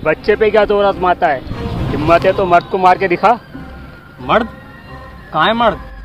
बच्चे पे क्या जोर आजमाता है? हिम्मत है तो मर्द को मार के दिखा। मर्द? कहाँ है मर्द?